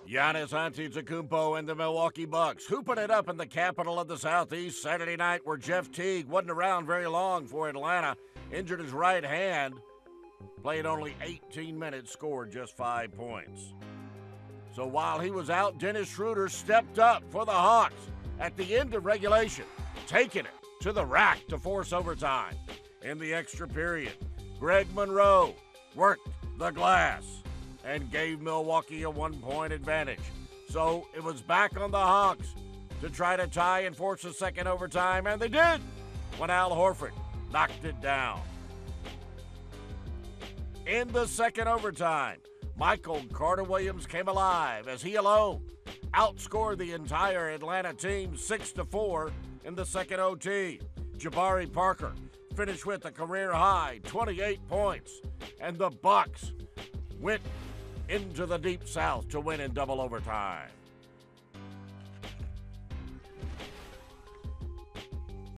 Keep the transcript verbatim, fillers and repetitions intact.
Giannis Antetokounmpo and the Milwaukee Bucks hooping it up in the capital of the Southeast Saturday night, where Jeff Teague wasn't around very long for Atlanta, injured his right hand, played only eighteen minutes, scored just five points. So while he was out, Dennis Schroeder stepped up for the Hawks at the end of regulation, taking it to the rack to force overtime. In the extra period, Greg Monroe worked the glass and gave Milwaukee a one-point advantage. So it was back on the Hawks to try to tie and force a second overtime, and they did when Al Horford knocked it down. In the second overtime, Michael Carter-Williams came alive as he alone outscored the entire Atlanta team six to four in the second O T. Jabari Parker finished with a career-high twenty-eight points, and the Bucks went into the Deep South to win in double overtime.